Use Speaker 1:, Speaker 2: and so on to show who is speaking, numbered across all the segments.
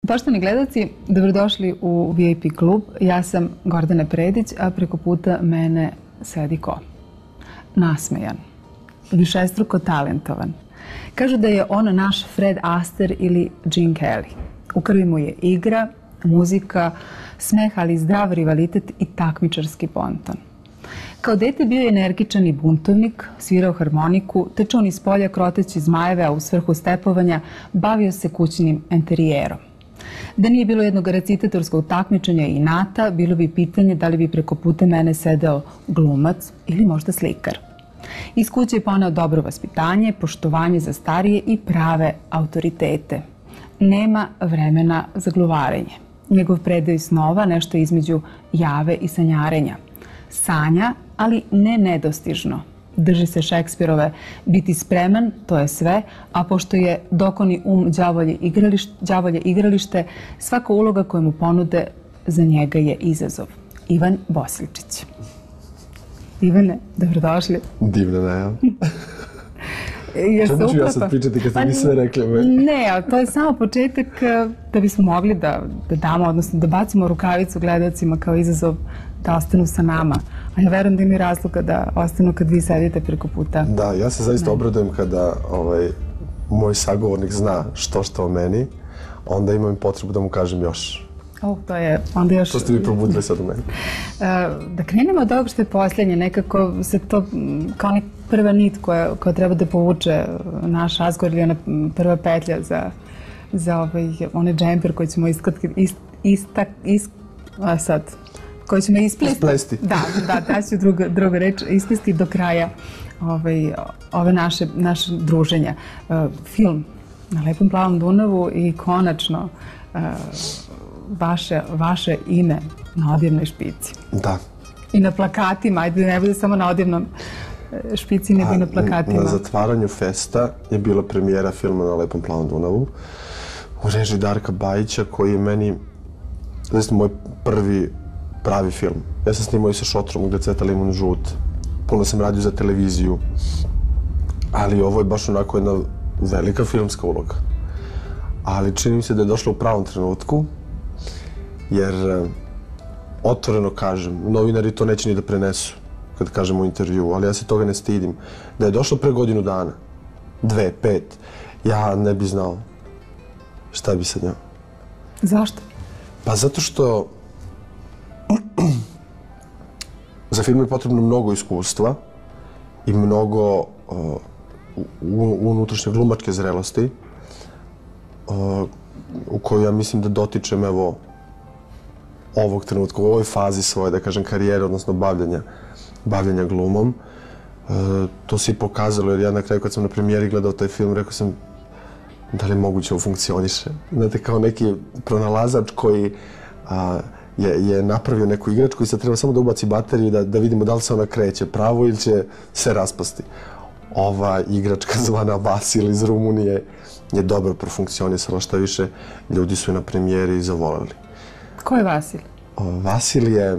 Speaker 1: Poštovani gledalci, dobrodošli u VIP klub. Ja sam Gordana Predić, a preko puta mene sedi ko? Nasmejan, višestruko talentovan. Kažu da je on naš Fred Astaire ili Gene Kelly. U krvi mu je igra, muzika, smeh, ali i zdrav rivalitet i takmičarski bonton. Kao dete bio je energičan i buntovnik, svirao harmoniku, tečao niz polja kroteći zmajeve, a u svrhu stepovanja bavio se kućnim enterijerom. Da nije bilo jednog recitatorskog takmičenja i inata, bilo bi pitanje da li bi preko puta mene sedeo glumac ili možda slikar. Iz kuće je poneo dobro vaspitanje, poštovanje za starije i prave autoritete. Nema vremena za gluvarenje. Njegov predaj snova nešto između jave i sanjarenja. Sanja, ali ne nedostižno. Drži se Šekspirove biti spreman, to je sve, a pošto je dokoni đavolje igralište, svaka uloga koju mu ponude za njega je izazov. Ivan Bosličić. Ivane, dobrodošli.
Speaker 2: Divna najava. Što ću ja sad pričati kad ste mi sve rekli?
Speaker 1: Ne, ali to je samo početak da bismo mogli da damo, odnosno da bacimo rukavicu gledalcima kao izazov da ostanu sa nama. A ja verujem da ima razloga da ostanu kad vi sedite preko puta.
Speaker 2: Da, ja se zaista obradujem kada moj sagovornik zna što o meni, onda imam potrebu da mu kažem još.
Speaker 1: To je onda još...
Speaker 2: To ste vi probudili sad u meni.
Speaker 1: Da krenemo od ovog što je posljednje, nekako se to kao neka prva nit koja treba da povuče naš razgovor ili ona prva petlja za onaj džemper koji ćemo koji ćemo isplesti. Da ću druga reč, isplesti do kraja ove naše druženja. Film Na lepom plavom Dunavu i konačno vaše ime na odjevnoj špici.
Speaker 2: Da.
Speaker 1: I na plakatima, ajde da ne bude samo na odjevnom špici, nego i na plakatima.
Speaker 2: Na zatvaranju festa je bila premijera filma Na lepom plavom Dunavu u režiji Darka Bajića, koji je meni moj prvi pravi film. Ja sam snimao i sa Šotrom gde cveta limun žut. Puno sam radio za televiziju. Ali ovo je baš onako jedna velika filmska uloga. Ali čini mi se da je došlo u pravom trenutku, jer otvoreno kažem, novinari to neće ni da prenesu kad kažem u intervju, ali ja se toga ne stidim. Da je došlo pre godinu dana, 2, 5, ja ne bi znao šta bi sa njom.
Speaker 1: Zašto?
Speaker 2: Pa zato što za film je potrebno mnogo iskustva i mnogo unutrašnje glumačke zrelosti u kojoj ja mislim da dotičem ovog trenutka, u ovoj fazi svoje, da kažem, karijere, odnosno bavljanja glumom. To se i pokazalo, jer ja na kraju kad sam na premijeri gledao taj film, rekao sam da li moguće ovo funkcioniše. Znate, kao neki pronalazač koji je napravio neku igračku i sad treba samo da ubaci bateriju da vidimo da li se ona kreće pravo ili će se raspasti. Ova igračka zvana Vasil iz Rumunije je dobro profunkcionisala, šta više, ljudi su je na premijeri zavoleli.
Speaker 1: Ko je Vasil?
Speaker 2: Vasil je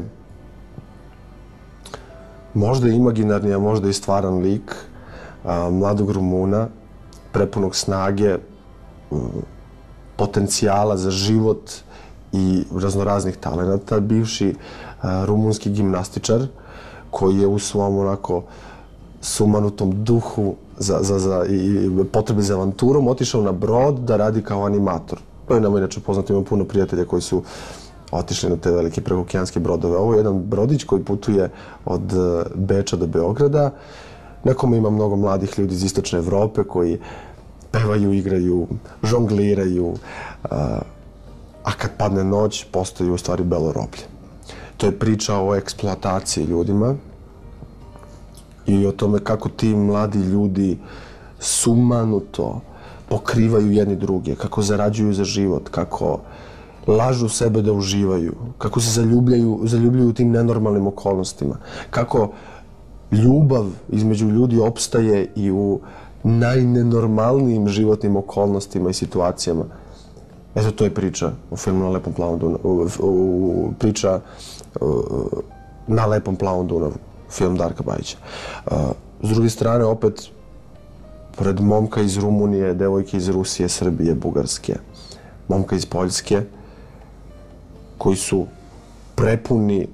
Speaker 2: možda imaginarni, a možda i stvaran lik mladog Rumuna, prepunog snage, potencijala za život i raznoraznih talenata, bivši rumunski gimnastičar koji je u svom onako sumanutom duhu i potrebe za avanturom otišao na brod da radi kao animator. To je nama inače poznato, imam puno prijatelja koji su otišli na te velike prekookeanske brodove. Ovo je jedan brodić koji putuje od Beča do Beograda. Nekome ima mnogo mladih ljudi iz istočne Evrope koji pevaju, igraju, žongliraju, a kad padne noć postaju u stvari belo roblje. To je priča o eksploataciji ljudima i o tome kako ti mladi ljudi sumanuto pokrivaju jedni druge, kako zarađuju za život, kako lažu sebe da uživaju, kako se zaljubljuju u tim nenormalnim okolnostima, kako ljubav između ljudi opstaje i u najnenormalnijim životnim okolnostima i situacijama. Eto, to je priča o filmu Na lepom plavom Dunavu, priča Na lepom plavom Dunavu, film Darka Bajića. S druge strane, opet, pored momka iz Rumunije, devojke iz Rusije, Srbije, Bugarske, momka iz Poljske, koji su prepuni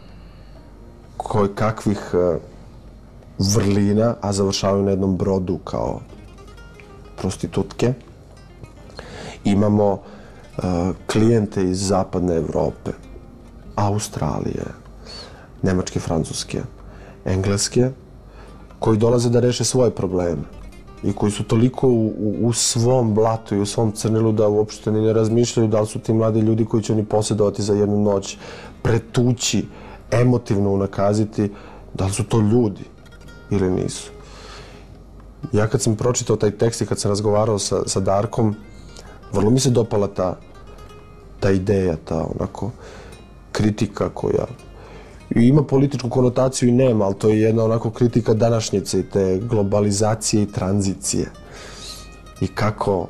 Speaker 2: kakvih vrlina, a završavaju na jednom brodu kao prostitutke. Imamo klijente iz zapadne Evrope, Australije, Nemačke, Francuske, Engleske, koji dolaze da reše svoje probleme i koji su toliko u svom blatu i u svom crnilu da uopšte ni ne razmišljaju da li su ti mladi ljudi koji će oni posjedovati za jednu noć, pretući, emotivno unakaziti, da li su to ljudi ili nisu. Ja kad sam pročitao taj tekst i kad sam razgovarao sa Darkom, vrlo mi se dopala ta ideja, ta onako kritika koja ima političku konotaciju i nema, ali to je jedna onako kritika današnjice i te globalizacije i tranzicije. I kako,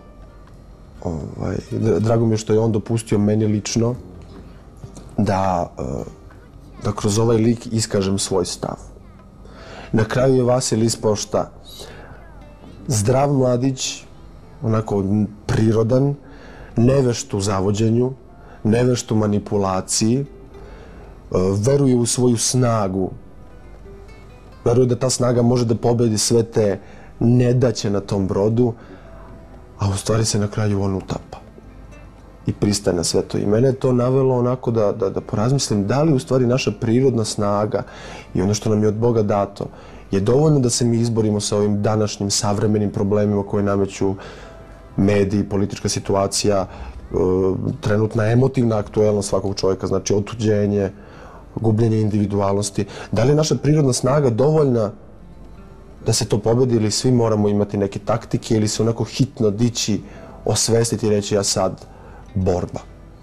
Speaker 2: drago mi je što je on dopustio meni lično da kroz ovaj lik iskažem svoj stav. Na kraju je Vasilij ispao šta? Zdrav mladić, onako prirodan, nevešt u zavođenju, nevešt u manipulaciji, veruje u svoju snagu, veruje da ta snaga može da pobedi sve te nedaće na tom brodu, a u stvari se na kraju on utapa i pristaje na sve to. I mene je to navelo onako da porazmislim da li u stvari naša prirodna snaga i ono što nam je od Boga dato je dovoljno da se mi izborimo sa ovim današnjim savremenim problemima koje nameću mediji, politička situacija, trenutna emotivna aktuelnost svakog čovjeka, znači otuđenje, gubljenje individualnosti. Da li je naša prirodna snaga dovoljna da se to pobedi ili svi moramo imati neke taktike ili se onako hitno dići, osvestiti i reći ja sad borba.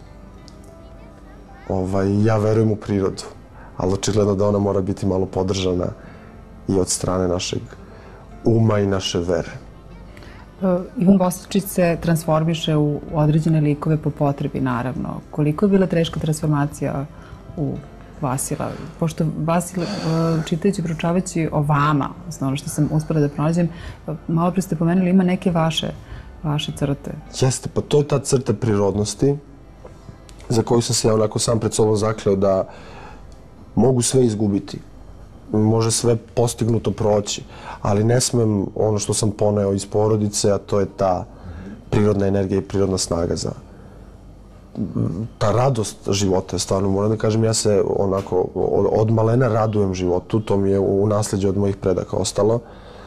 Speaker 2: Ja verujem u prirodu, ali očigledno da ona mora biti malo podržana i od strane našeg uma i naše vere.
Speaker 1: Ivan Bosovčić se transformiše u određene likove po potrebi, naravno. Koliko je bila teška transformacija u Vasila? Pošto Vasil, čitajući, proučavajući o vama, ono što sam uspela da pronađem, malo pre ste pomenuli, ima neke vaše crte.
Speaker 2: Jeste, pa to je ta crta prirodnosti za koju sam se ja onako sam pred sobom zakleo da mogu sve izgubiti. Može sve postignuto proći, ali ne smem ono što sam poneo iz porodice, a to je ta prirodna energija i prirodna snaga za ta radost života. Stvarno moram da kažem, ja se onako od malena radujem životu, to mi je u nasleđe od mojih predaka ostalo,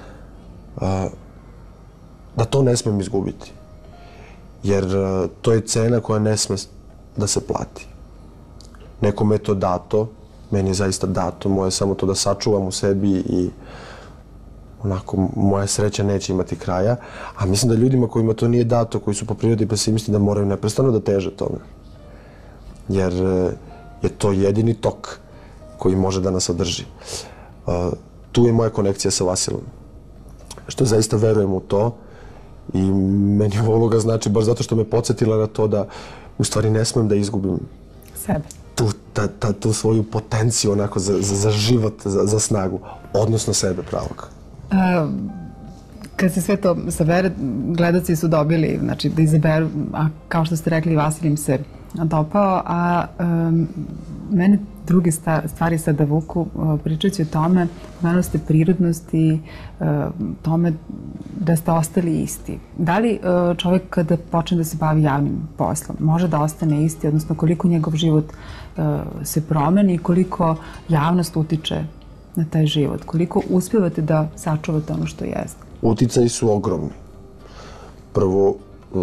Speaker 2: da to ne smem izgubiti. Jer to je cena koja ne sme da se plati. Nekome je to dato, meni je zaista dato, moje je samo to da sačuvam u sebi i onako moja sreća neće imati kraja, a mislim da ljudima kojima to nije dato, koji su po prirodi pesimisti, da moraju neprestano da teže tome. Jer je to jedini tok koji može da nas održi. Tu je moja konekcija sa Vasilom. Što zaista verujem u to i meni ova uloga znači baš zato što me podsjetila na to da u stvari ne smem da izgubim
Speaker 1: sebe.
Speaker 2: Tu svoju potenciju onako za život, za snagu, odnosno sebe pravog.
Speaker 1: Kad se sve to sabere, gledaci su dobili, znači da izaberu, a kao što ste rekli, Vasilij im se dopao, a mene druge stvari sada vuku, pričajući o tome, pomenuli ste prirodnost i tome da ste ostali isti. Da li čovjek kada počne da se bavi javnim poslom može da ostane isti, odnosno koliko njegov život se promeni i koliko javnost utiče na taj život? Koliko uspevate da sačuvate ono što jeste?
Speaker 2: Uticaji su ogromni. Prvo,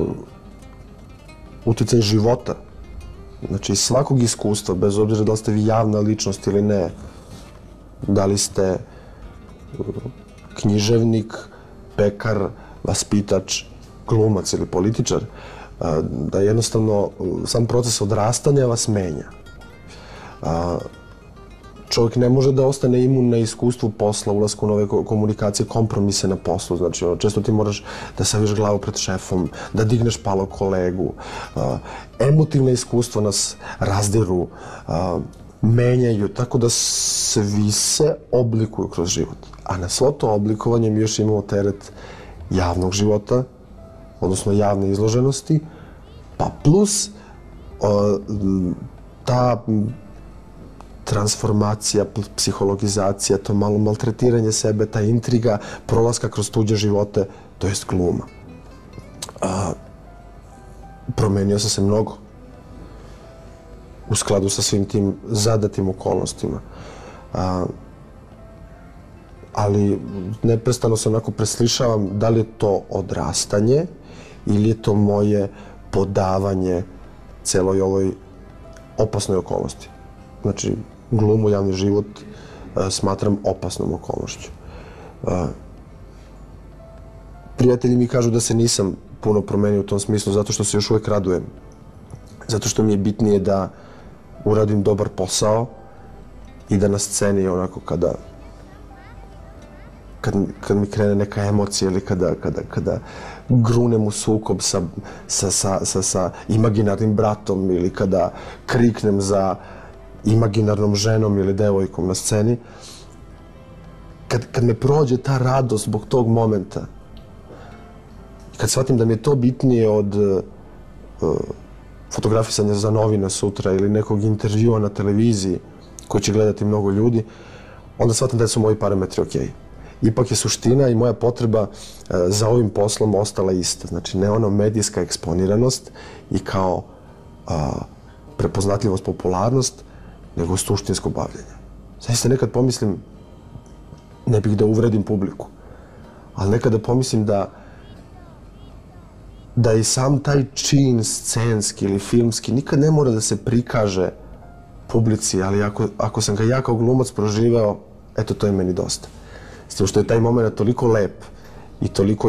Speaker 2: uticaj života. Znači, svakog iskustva, bez obzira da li ste vi javna ličnost ili ne, da li ste književnik, pekar, vaspitač, glumac ili političar, da jednostavno sam proces odrastanja vas menja. Čovjek ne može da ostane imun na iskustvu posla, ulasku u nove komunikacije, kompromise na poslu. Znači, često ti moraš da saviš glavu pred šefom, da digneš palog kolegu. Emotivne iskustva nas razdiru, menjaju, tako da svi se oblikuju kroz život. A na svo to oblikovanje mi još imamo teret javnog života, odnosno javne izloženosti, Pa plus ta transformacija, psihologizacija, to malo maltretiranje sebe, ta intriga, prolaska kroz tuđe živote, to jest gluma. Promenio sam se mnogo u skladu sa svim tim zadatim okolnostima. Ali neprestano se onako preslišavam da li je to odrastanje ili je to moje podavanje celoj ovoj opasnoj okolnosti. Znači, glumu, javni život smatram opasnom okolnošću. Prijatelji mi kažu da se nisam puno promenio u tom smislu zato što se još uvek radujem. Zato što mi je bitnije da uradim dobar posao i da na sceni onako kad mi krene neka emocija ili kada grunem u sukob sa imaginarnim bratom ili kada kriknem za imaginarnom ženom ili devojkom na sceni, kad me prođe ta radost zbog tog momenta, kad shvatim da mi je to bitnije od fotografisanja za novine sutra ili nekog intervjua na televiziji koji će gledati mnogo ljudi, onda shvatim da su moji parametri okej. Ipak je suština i moja potreba za ovim poslom ostala ista. Znači, ne ono medijska eksponiranost i kao prepoznatljivost, popularnost, nego suštinsko bavljenje. Zaista nekad pomislim, ne bih da uvredim publiku, ali nekada pomislim da i sam taj čin scenski ili filmski nikad ne mora da se prikaže publici, ali ako sam ga ja kao glumac proživeo, eto, to je meni dosta. S tim što je taj moment toliko lep i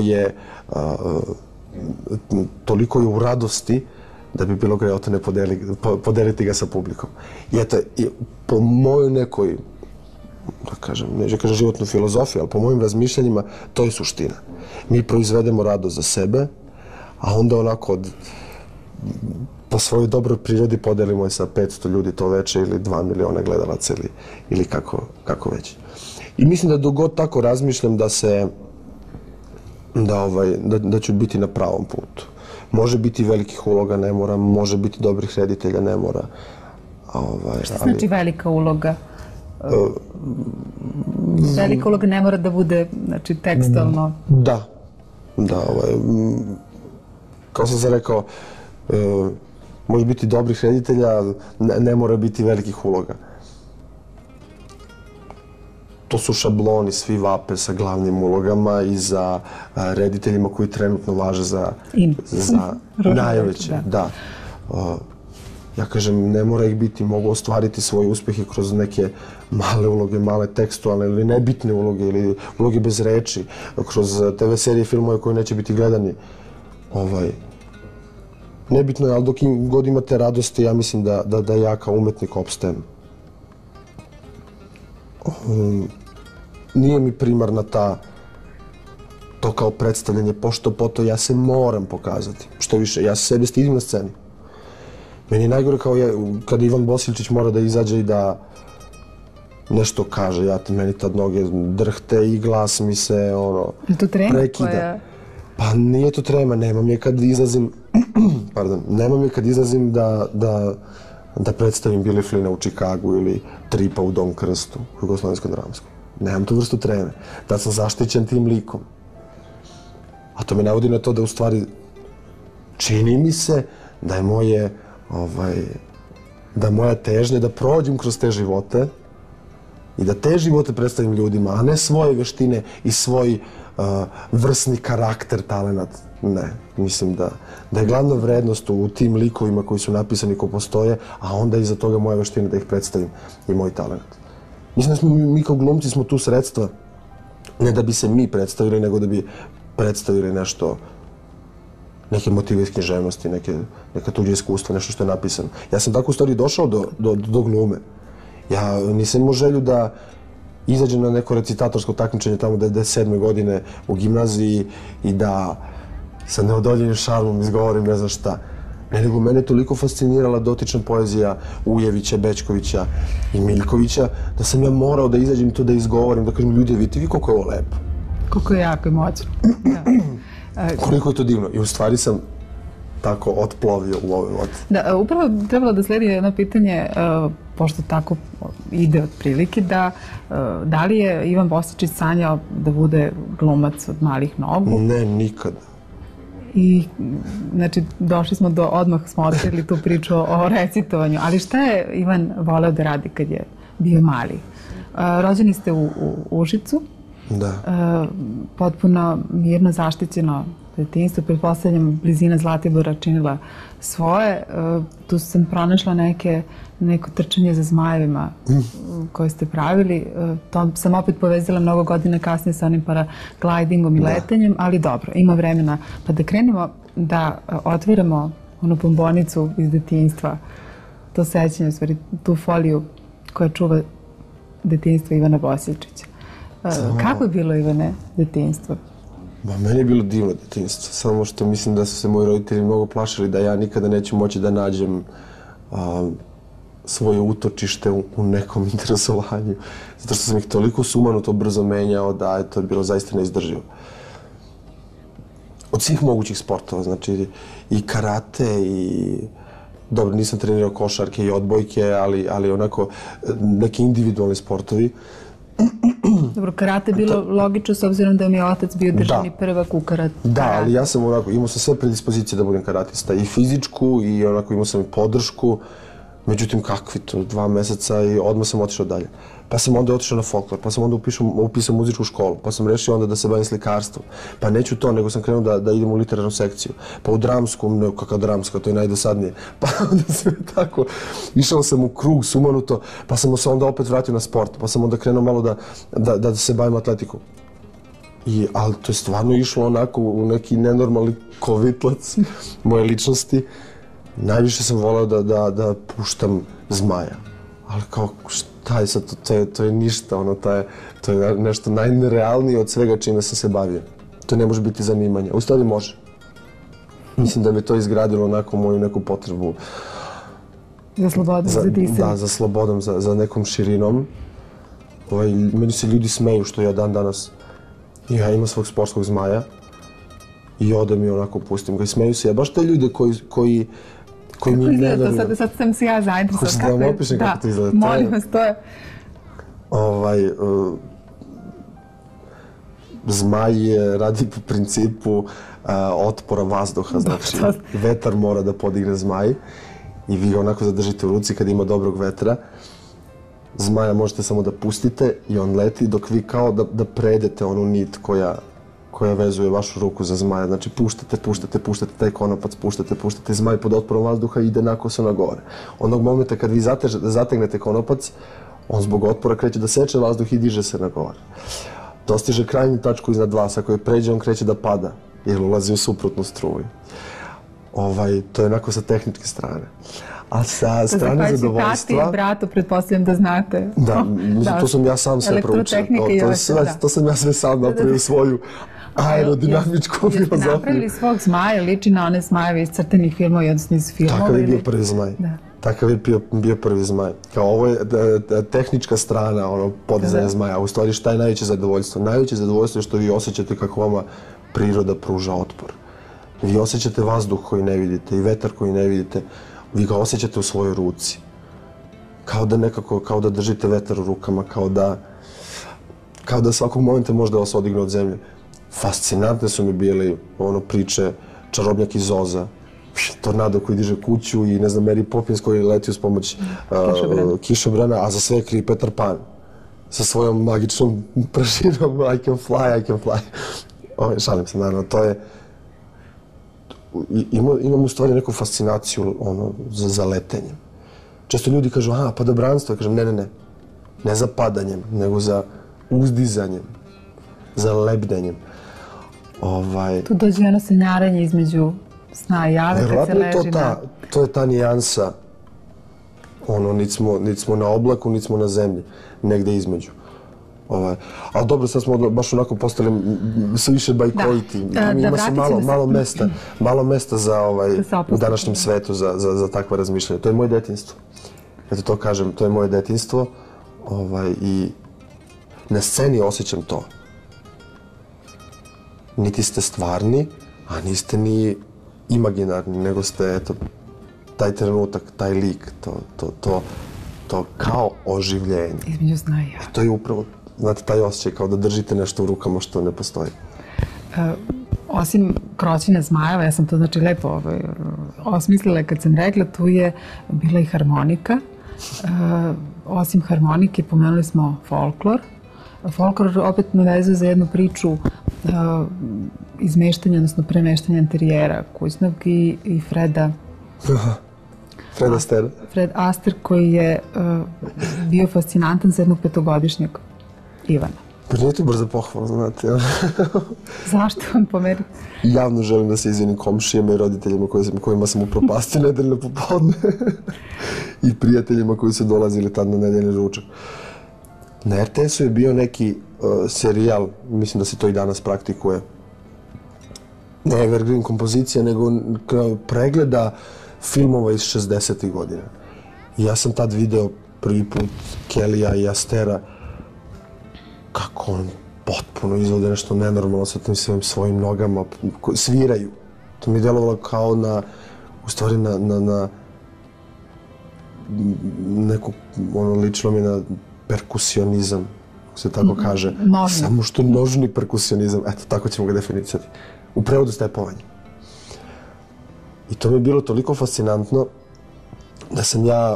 Speaker 2: toliko je u radosti da bi bilo greota ne podeliti ga sa publikom. I eto, po mojoj nekoj, da kažem, neću kažem životnu filozofiju, ali po mojim razmišljanjima to je suština. Mi proizvedemo radost za sebe, a onda onako po svojoj dobroj prirodi podelimo je sa 500 ljudi to veče ili 2 miliona gledalaca ili kako već. I mislim da dok god tako razmišljam da ću biti na pravom putu. Može biti velikih uloga, ne mora, može biti dobrih reditelja, ne mora.
Speaker 1: Šta znači velika uloga? Velika uloga ne mora da bude, znači, tekstualno?
Speaker 2: Da. Kao sam se rekao, može biti dobrih reditelja, ne mora biti velikih uloga. To su šabloni, svi vape sa glavnim ulogama i za rediteljima koji trenutno važe za najveće. Da. Ja kažem, ne mora ih biti, mogu ostvariti svoj uspeh i kroz neke male uloge, male tekstualne ili nebitne uloge ili uloge bez reči, kroz TV serije i filmove koji neće biti gledani. Nebitno je, ali dok god imate radosti, ja mislim da ja kao umetnik opstajem. Nije mi primarna to kao predstavljanje pošto poto, ja se moram pokazati. Što više, ja se sebe stidim na sceni. Meni je najgore kao kada Ivan Bosiljčić mora da izađe i da nešto kaže. Meni tad noge drhte i glas mi se prekida. Pa nije to trema, nemam je kad izlazim da predstavim Billy Flynna u Čikagu ili Tripa u Dom Krstu, u Jugoslovenskom dramskom. Nemam tu vrstu treme. Da sam zaštićen tim likom. A to me navodi na to da u stvari čini mi se da je moja težnja da prođem kroz te živote i da te živote predstavim ljudima, a ne svoje veštine i svoj vrsni karakter, talenat. Ne, mislim da je glavna vrednost u tim likovima koji su napisani, ko postoje, a onda iza toga moja veština da ih predstavim i moj talent. Mislim da mi kao glumci smo tu sredstva, ne da bi se mi predstavili, nego da bi predstavili nešto, neke motive iz književnosti, neka tuđe iskustva, nešto što je napisano. Ja sam tako u stvari došao do glume. Ja nisam imao želju da izađem na neko recitatorsko takmičenje tamo 97. godine u gimnaziji i da sa neodoljivim šarmom izgovorim ne znam šta. Nego mene toliko fascinirala dotična poezija Ujevića, Bećkovića i Miljkovića da sam ja morao da izađem i to da izgovorim, da kažem ljudi, vidite vi koliko je ovo lepo.
Speaker 1: Koliko je jako i moćno.
Speaker 2: Koliko je to divno. I u stvari sam tako otplovio u ovoj vodi.
Speaker 1: Da, upravo trebalo da sledi jedno pitanje, pošto tako ide otprilike, da li je Ivan Bosičić sanjao da bude glumac od malih nogu?
Speaker 2: Ne, nikada.
Speaker 1: I, znači, odmah smo otkrili tu priču o recitovanju. Ali šta je Ivan voleo da radi kad je bio mali? Rođeni ste u Užicu.
Speaker 2: Da.
Speaker 1: Potpuno mirno zaštićeno detinjstvo. Pretpostavljam, blizina Zlatibora činila svoje. Tu sam pronašla neko trčanje za zmajevima koje ste pravili. To sam opet povezala mnogo godina kasnije sa onim paraglidingom i letanjem, ali dobro, ima vremena. Pa da krenemo da otvorimo onu bombonicu iz detinjstva, to sećanje, u stvari, tu foliju koja čuva detinjstvo Ivana Bosičića. Kako je bilo, Ivane, detinjstvo?
Speaker 2: Meni je bilo divno detinjstvo, samo što mislim da su se moji roditelji mnogo plašili da ja nikada neću moći da nađem svoje utočište u nekom interesovanju. Zato što sam ih toliko sumanuto brzo menjao da je to bilo zaista neizdrživo. Od svih mogućih sportova, znači i karate i... Dobro, nisam trenirao košarke i odbojke, ali onako neki individualni sportovi.
Speaker 1: Dobro, karate je bilo logično s obzirom da mi je otac bio državni prvak u karate.
Speaker 2: Da, ali ja sam onako, imao sam sve predispozicije da budem karatista. I fizičku i onako imao sam i podršku. Međutim, kakvi to, 2 meseca i odmah sam otišao dalje. Pa sam onda otišao na folklor, pa sam onda upisao muzičku školu, pa sam rešio onda da se bavim slikarstvom. Pa neću to, nego sam krenuo da idem u literarnu sekciju. Pa u dramsku, kakva dramska, to je najdosadnije. Pa onda sve tako, išao sam u krug sumanuto, pa sam se onda opet vratio na sport, pa sam onda krenuo malo da se bavim atletikom. Ali to je stvarno išlo onako u neki nenormalni kovitlac moje ličnosti. Najviše sam voleo da puštam zmaja. Ali kao, šta je sad, to je ništa, to je nešto najnerealnije od svega čime sam se bavio. To ne može biti zanimanje. U stvari može. Mislim da mi to izgradilo onako moju neku potrebu.
Speaker 1: Za slobodom, za disanjem.
Speaker 2: Da, za slobodom, za nekom širinom. Meni se ljudi smeju što ja dan danas, ja imam svog sportskog zmaja i odem i onako pustim ga i smeju se. Ja baš te ljude koji mi ne veruju.
Speaker 1: Sad sam se ja zainteresovala.
Speaker 2: Hoćeš da vam opišem kako to izgleda?
Speaker 1: Molim vas, to je...
Speaker 2: Zmaj radi po principu otpora vazduha, znači vetar mora da podigne zmaj i vi ga onako zadržite u ruci kad ima dobrog vetra. Zmaja možete samo da pustite i on leti dok vi kao da predete onu nit koja vezuje vašu ruku za zmaja. Znači puštate taj konopac, puštate zmaj pod otporom vazduha i ide nakoso na gore. Onog momenta kad vi zategnete konopac, on zbog otpora kreće da seče vazduh i diže se na gore. Dostiže krajnju tačku iznad vas, ako je pređe on kreće da pada jer ulazi u suprotnu struju. To je onako sa tehničke strane. A sa strane zadovoljstva...
Speaker 1: Tati i bratu, pretpostavljam da znate.
Speaker 2: Da, to sam ja sam sve proučio. To sam ja sve sam napravio svoju aerodinamičku filozofiju.
Speaker 1: Jeste napravili svog zmaja, liči na one zmajeve iz crtenih filmova i odnosno iz filmova?
Speaker 2: Takav je bio prvi zmaj. Takav je bio prvi zmaj. Kao ovo je tehnička strana podizanja zmaja. U stvari šta je najveće zadovoljstvo? Najveće zadovoljstvo je što vi osjećate kako vama priroda pruža otpor. Vi osjećate vazduh koji ne vidite i vetar koji ne vidite. Vi ga osjećate u svojoj ruci. Kao da držite vetar u rukama, kao da svakog momenta može da vas odigne od zemlje. Fascinantne su mi bile priče Čarobnjak iz Oza, tornado koji diže kuću i Mary Poppins koji leti uz pomoć kišobrana, a za sve je kriv Petar Pan sa svojom magičnom prašinom I can fly. Šalim se, naravno, to je... Imam u stvari neku fascinaciju za letenjem. Često ljudi kažu, padobranstvo, ja kažem ne. Ne za padanjem, nego za uzdizanjem, za lebdenjem.
Speaker 1: Tu dođe ono sanjaranje između sna i jave kad se leži na...
Speaker 2: To je ta nijansa. Niti smo na oblaku, niti smo na zemlji. Negde između. Ali dobro, sad smo baš onako postali sve više bajkoviti. Ima se malo mesta u današnjem svetu za takva razmišljanja. To je moje detinjstvo. Eto to kažem, to je moje detinjstvo. I na sceni osjećam to. Niti ste stvarni, a niste ni imaginarni, nego ste, eto, taj trenutak, taj lik, to kao oživljenje.
Speaker 1: Između sna i ja.
Speaker 2: To je upravo, znate, taj osjećaj kao da držite nešto u rukama što ne postoji.
Speaker 1: Osim kroćenja zmajeva, ja sam to znači lepo osmislila kad sam rekla, tu je bila i harmonika. Osim harmonike pomenuli smo folklor. Folklor opet me vezuje za jednu priču izmeštanja, odnosno premeštanja interijera Kućnog i Freda.
Speaker 2: Fred Astaire.
Speaker 1: Fred Astaire koji je bio fascinantan za jednog 5-godišnjeg Ivana.
Speaker 2: Pa nije to brzo pohvala, znate.
Speaker 1: Zašto on pomeri?
Speaker 2: Javno želim da se izvinim komšijama i roditeljima kojima sam upropastio nedeljno popodne i prijateljima koji su dolazili tad na nedeljni ručak. Na RTS-u je bio neki serijal, mislim da se to i danas praktikuje, ne evergreen kompozicija, nego pregleda filmova iz 60. godina. I ja sam tad video prvi put Kellya i Astaira kako on potpuno izvode nešto nenormalno sa tim svojim nogama, sviraju. To mi je djelovalo kao u stvari na neku, lično mi na perkusionizam, kako se tako kaže. Samo što nožni perkusionizam, eto, tako ćemo ga definicati. U prevodu stepovanje. I to mi je bilo toliko fascinantno da sam ja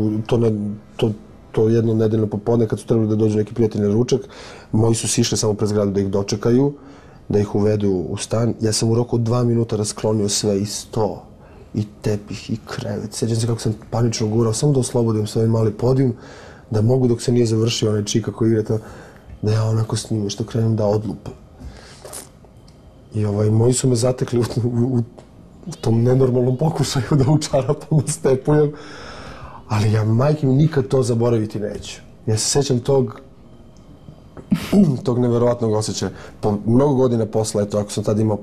Speaker 2: to jedno nedeljno popodne, kad su trebali da dođu neki prijatelji na ručak, moji su sišli samo pred zgradu da ih dočekaju, da ih uvedu u stan. Ja sam u roku od 2 minuta rasklonio sve, i sto, i tepih, i krevet. Sjećam se kako sam panično gurao, samo da oslobodim svoj mali podijum, da mogu dok se nije završio onaj čika koji igra to, da ja onako s njim što krenem da odlupam. I moji su me zatekli u tom nenormalnom pokušaju da u čarapama stepujem, ali ja, majke mi, nikad to zaboraviti neću. Ja se sjećam tog neverovatnog osjećaja. Po mnogo godina posla, eto, ako sam tad imao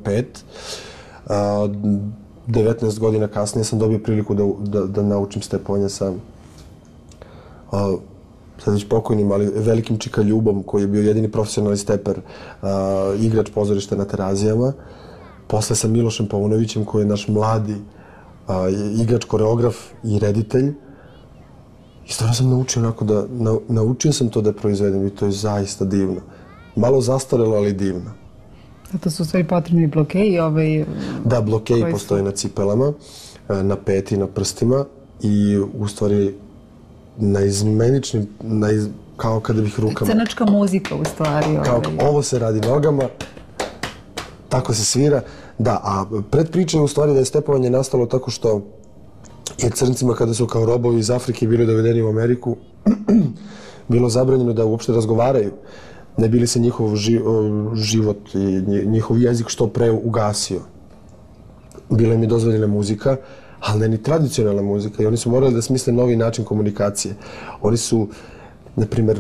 Speaker 2: 5, 19 godina kasnije sam dobio priliku da naučim stepovanje sa sad već pokojnim, ali velikim Čika Ljubom, koji je bio jedini profesionalni steper, igrač pozorišta na Terazijama. Posle sa Milošem Paunovićem, koji je naš mladi igrač, koreograf i reditelj. I stvarno sam naučio onako naučio sam to da proizvedem i to je zaista divno. Malo zastarelo, ali divno.
Speaker 1: Zato su sve potrebni blokeji?
Speaker 2: Da, blokeji postoje na cipelama, na peti, na prstima i u stvari na izmeničnim, kao kada bih rukama.
Speaker 1: Crnačka muzika u stvari.
Speaker 2: Kao ovo se radi nogama, tako se svira. Da, a predpriča je u stvari da je stepovanje nastalo tako što je crncima, kada su kao robovi iz Afrike bili dovedeni u Ameriku, bilo zabranjeno da uopšte razgovaraju, ne bi li se njihov život i njihov jezik što pre ugasio. Bila im je dozvoljena muzika, ali ne ni tradicionalna muzika, i oni su morali da smisle novi način komunikacije. Oni su, na primjer,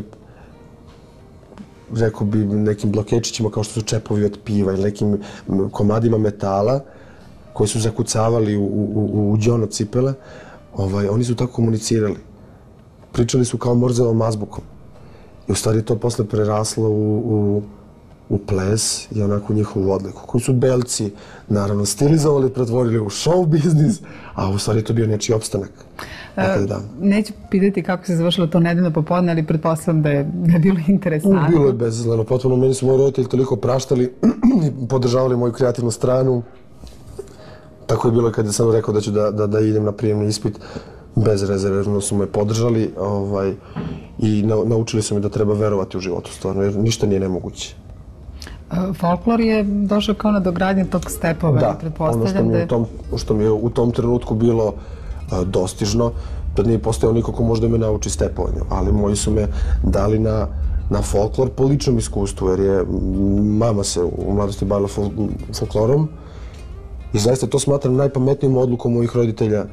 Speaker 2: rekao bi nekim blokečićima kao što su čepovi od piva ili nekim komadima metala koji su zakucavali u đon cipele, oni su tako komunicirali. Pričali su kao Morzevom azbukom. I u stvari to posle preraslo u ples i onako njihovu odliku, koju su belci naravno stilizovali, pretvorili u show biznis, a u stvari to bio nečiji opstanak.
Speaker 1: Neću pitati kako se završilo to nedeljno popodne, ali pretpostavljam da je bilo interesantno.
Speaker 2: Bilo je bezazleno, potpuno meni su moji roditelji toliko praštali i podržavali moju kreativnu stranu. Tako je bilo kada sam rekao da ću da idem na prijemni ispit. Bezrezervno su me podržali i naučili su me da treba verovati u životu, stvarno, jer ništa nije nemoguće.
Speaker 1: Folklor je došao kao nadogradnja tog stepova, pretpostavljam da je...
Speaker 2: Da, ono što mi je u tom trenutku bilo dostižno, da nije postojao niko ko može da me nauči stepovanju, ali moji su me dali na folklor po ličnom iskustvu, jer je mama se u mladosti bavila folklorom i zaista to smatram najpametnijom odlukom mojih roditelja.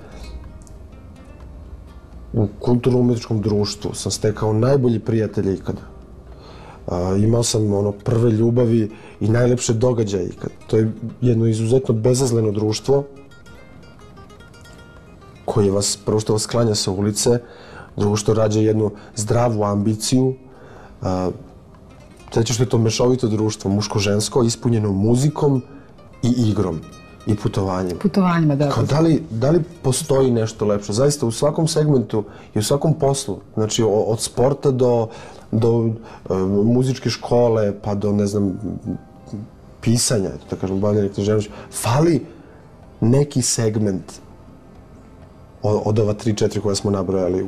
Speaker 2: U kulturno-umjetničkom društvu sam stekao najbolji prijatelje ikada. Imao sam prve ljubavi i najlepše događaje ikada. To je jedno izuzetno bezazleno društvo koje vas, prvo što vas sklanja sa ulice, drugo što rađa jednu zdravu ambiciju. Treće što je to mešovito društvo, muško-žensko, ispunjeno muzikom i igrom. i putovanjima.
Speaker 1: Putovanjima, da.
Speaker 2: Kao da li postoji nešto lepše? Zaista u svakom segmentu i u svakom poslu, znači od sporta do muzičke škole, pa do, ne znam, pisanja, da kažem, bavljanja književnošću, fali neki segment od ova 3-4 koje smo nabrojali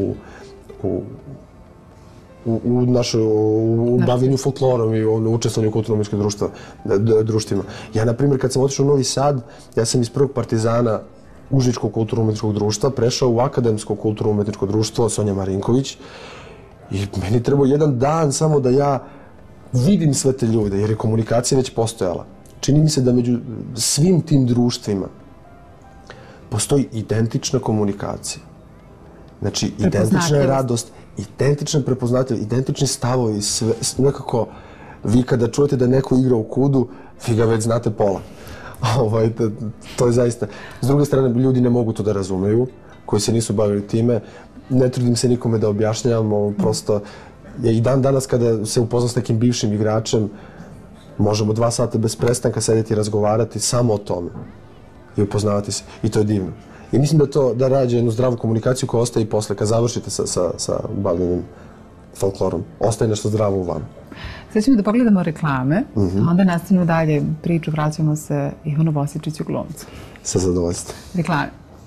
Speaker 2: u bavljenju folklorom i učestvanju u kulturno-umetničkim društvima. Ja, na primjer, kad sam otišao u Novi Sad, ja sam iz prvog partizana Užičkog kulturno-umetničkog društva prešao u Akademsko kulturno-umetničko društvo Sonja Marinković i meni trebao jedan dan samo da ja vidim sve te ljude, jer je komunikacija već postojala. Čini mi se da među svim tim društvima postoji identična komunikacija. Znači, identična radost, identična prepoznatljivost, identični stavovi, nekako vi kada čujete da neko igra u kudu, vi ga već znate pola. To je zaista. S druge strane, ljudi ne mogu to da razumeju, koji se nisu bavili time. Ne trudim se nikome da objašnjavam, prosto i dan danas kada se upoznam s nekim bivšim igračem, možemo 2 sata bez prestanka sedeti i razgovarati samo o tome i upoznavati se. I to je divno. I mislim da rađe jednu zdravu komunikaciju koja ostaje i posle, kad završite sa bavljenjem folklorom. Ostaje nešto zdravo u vama.
Speaker 1: Sad ćemo da pogledamo reklame, a onda nastavimo dalje priču, vraćamo se Ivanu Bosičiću, glumcu.
Speaker 2: Sa zadovoljstvom.
Speaker 1: Reklame.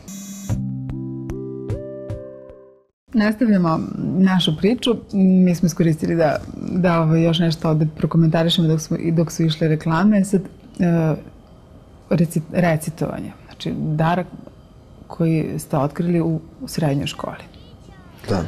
Speaker 1: Nastavljamo našu priču. Mi smo iskoristili da još nešto ovde prokomentarišemo dok su išle reklame. Sad, recitovanje. Znači, dar koji ste otkrili u srednjoj školi.
Speaker 2: Da.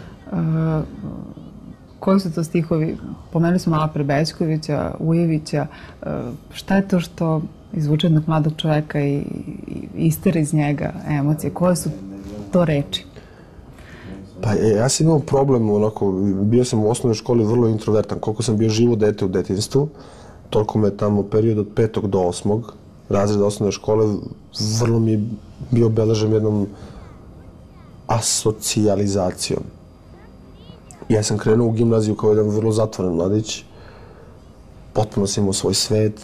Speaker 1: Koji su to stihovi? Pomenuli smo malo pre Bećkovića, Ujevića. Šta je to što izvuče jednog mladog čoveka i istera iz njega emocije? Koje su to reči?
Speaker 2: Pa ja sam imao problem, onako, bio sam u osnovnoj školi vrlo introvertan. Koliko sam bio živo dete u detinjstvu, toliko me tamo period od 5. do 8. razreda osnovne škole vrlo mi je bio obeležen jednom asocijalizacijom. Ja sam krenuo u gimnaziju kao jedan vrlo zatvoren mladić. Potpuno sam imao svoj svet.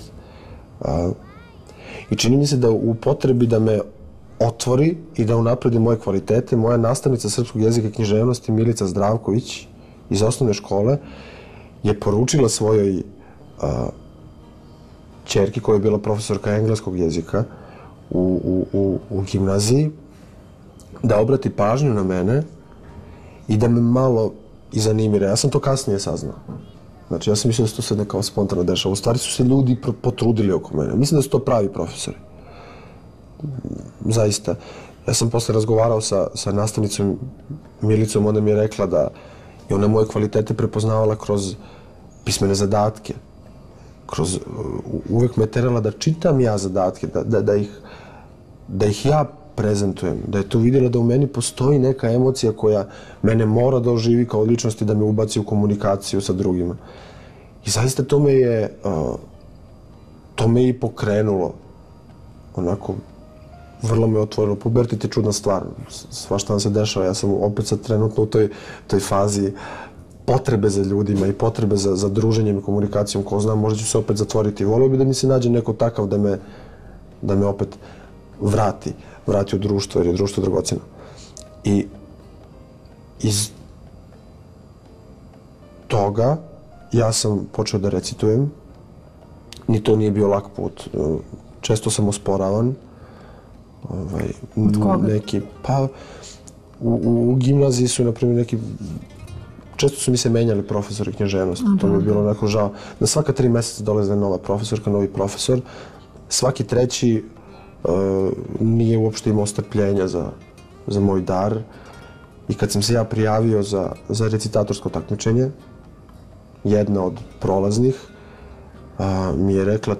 Speaker 2: I čini mi se da u potrebi da me otvori i da unapredi moje kvalitete, moja nastavnica srpskog jezika i književnosti Milica Zdravković iz osnovne škole je poručila svojoj ćerki koja je bila profesorka engleskog jezika u gimnaziji da obrati pažnju na mene i da me malo izanimira. Ja sam to kasnije saznao. Znači, ja sam mislio da se to sve nekako spontano dešava. U stvari su se ljudi potrudili oko mene. Mislim da su to pravi profesori. Zaista. Ja sam posle razgovarao sa nastavnicom Milicom, ona mi je rekla da je ona moje kvalitete prepoznavala kroz pismene zadatke. Uvek me terala da čitam ja zadatke, da ih ja prezentujem, da je to vidjela da u meni postoji neka emocija koja mene mora da oživi kao ličnost i da me ubaci u komunikaciju sa drugima. I zaista to me i pokrenulo. Onako, vrlo me otvorilo. Pubertet je čudna stvar. Svašta vam se dešava. Ja sam opet sad trenutno u toj fazi potrebe za ljudima i potrebe za druženjem i komunikacijom. Ko zna, možda ću se opet zatvoriti. Volio bi da mi se nađe neko takav da me opet vrati u društvo, jer je društvo dragoceno. I iz toga ja sam počeo da recitujem. Ni to nije bio lak put. Često sam osporavan.
Speaker 1: Od koga?
Speaker 2: Pa, u gimnaziji su, na primjer, neki... Često su mi se menjali profesori književnosti. To mi je bilo onako žao. Na svaka 3 meseca dolaze nova profesorka, novi profesor. Svaki treći nije uopšte imao strpljenja za moj dar. I kad sam se ja prijavio za recitatorsko takmičenje, jedna od prolaznih mi je rekla,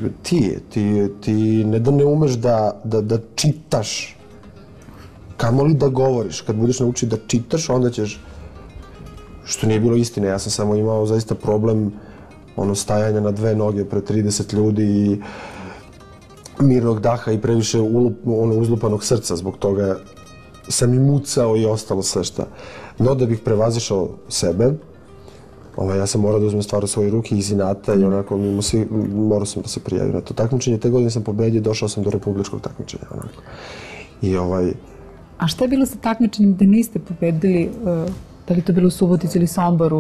Speaker 2: ti ne da ne umeš da čitaš, kamoli da govoriš. Kad budeš naučiti da čitaš, onda ćeš... Što nije bilo istine, ja sam samo imao zaista problem stajanja na 2 noge pred 30 ljudi i mirnog daha i previše uzlupanog srca. Zbog toga sam i mucao i ostalo sve šta. No, da bih prevazišao sebe, Ja sam morao da uzmem stvar u svoje ruke iz inata i onako, morao sam da se prijavim na to takmičenje. Te godine sam pobedio, došao sam do republičkog takmičenja, onako.
Speaker 1: A šta je bilo sa takmičenjem da niste pobedili, da li to bilo u Subotici ili Somboru,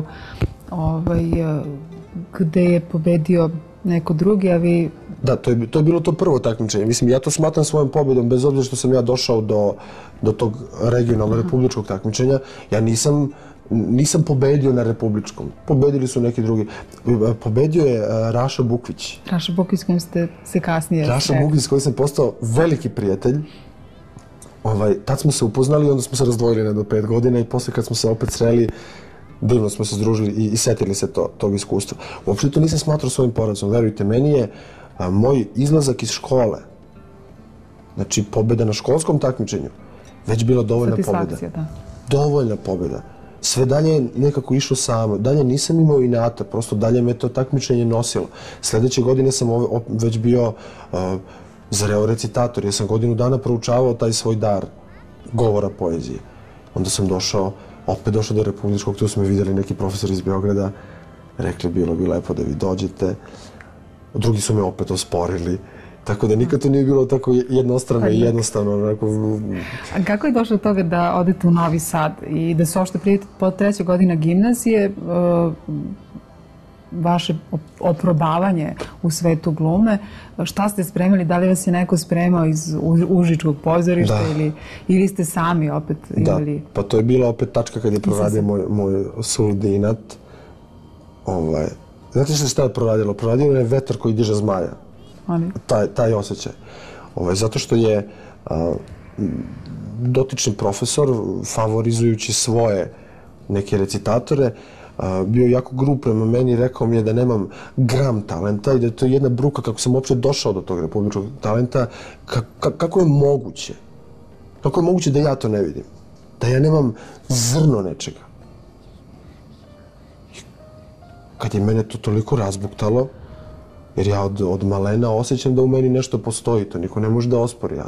Speaker 1: gde je pobedio neko drugi, a vi...
Speaker 2: Da, to je bilo to prvo takmičenje. Mislim, ja to smatram svojom pobedom, bez obzira što sam ja došao do tog regionalnog republičkog takmičenja. Ja nisam pobedio na republičkom. Pobedili su neki drugi. Pobedio je Raša Bukvić.
Speaker 1: Raša Bukvić s kojim ste se kasnije...
Speaker 2: Raša Bukvić s kojim sam postao veliki prijatelj. Tad smo se upoznali i onda smo se razdvojili do 5 godina i posle kad smo se opet sreli, divno smo se združili i setili se tog iskustva. Uopšte to nisam smatrao svojim porazom. Verujte, meni je moj izlazak iz škole, znači pobjeda na školskom takmičenju, već bila dovoljna pobjeda. Dovoljna pobjeda. Sve dalje je nekako išlo samo. Dalje nisam imao inata, prosto dalje me to takmičenje nosilo. Sledeće godine sam već bio zreo recitator, jer sam godinu dana proučavao taj svoj dar govora poezije. Onda sam opet došao do republičkog, tu smo vidjeli neki profesor iz Beograda, rekli bilo bi lepo da vi dođete. Drugi su me opet osporili. Tako da nikad to nije bilo tako jednostrano i jednostavno.
Speaker 1: A kako je došlo do toga da odete u Novi Sad i da se uopšte prijavite po 3. godina gimnazije, vaše oprobavanje u svetu glume, šta ste spremili? Da li vas je neko spremao iz Užičkog pozorišta ili ste sami opet imali...
Speaker 2: Da, pa to je bila opet tačka kad je proradio moj suludi inat. Znate šta je proradilo? Proradio je vetar koji diže zmaja. Taj osjećaj. Zato što je dotični profesor, favorizujući svoje neke recitatore, bio jako grub prema meni i rekao mi je da nemam gram talenta i da je to jedna bruka kako sam uopće došao do tog republičkog talenta. Kako je moguće? Kako je moguće da ja to ne vidim? Da ja nemam zrno nečega? Kad je mene to toliko razbuktalo, jer ja od malena osjećam da u meni nešto postoji, to niko ne može da ospori.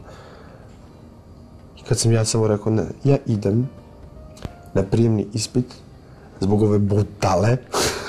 Speaker 2: I kad sam ja samo rekao, ne, ja idem na prijemni ispit zbog ove budale,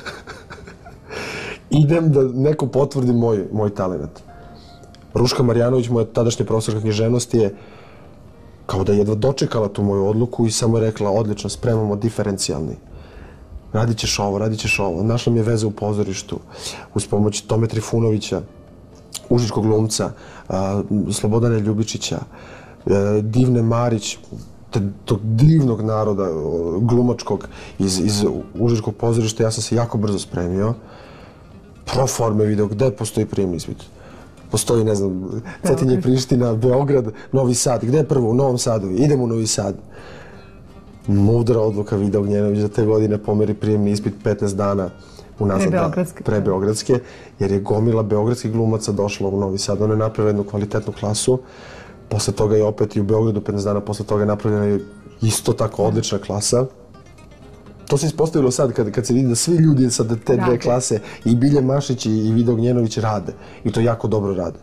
Speaker 2: idem da neko potvrdi moj talent. Ruška Marjanović, moja tadašnja profesorka književnosti, je kao da jedva dočekala tu moju odluku i samo je rekla, odlično, spremamo diferencijalni. Radit ćeš ovo. Našla mi je veze u pozorištu, uz pomoć Tome Trifunovića, užičkog glumca, Slobodana Ljubičića, Divne Marić, tog divnog naroda glumačkog iz užičkog pozorišta. Ja sam se jako brzo spremio. Pro forme video gde postoji prijemni ispit. Postoji, ne znam, Cetinje, Priština, Beograd, Novi Sad. Gde je prvo? U Novom Sadu. Idem u Novi Sad. Mudra odluka Vida Ognjenović da te godine pomeri prijemni ispit 15 dana unazad pre Beogradske, jer je gomila beogradskih glumaca došla u Novi Sad. Ona je napravila jednu kvalitetnu klasu. Posle toga je opet i u Beogradu 15 dana posle toga je napravljena isto tako odlična klasa. To se ispostavilo sad kad se vidi da svi ljudi sa te dve klase, i Bilje Mašić i Vida Ognjenović, rade. I to jako dobro rade.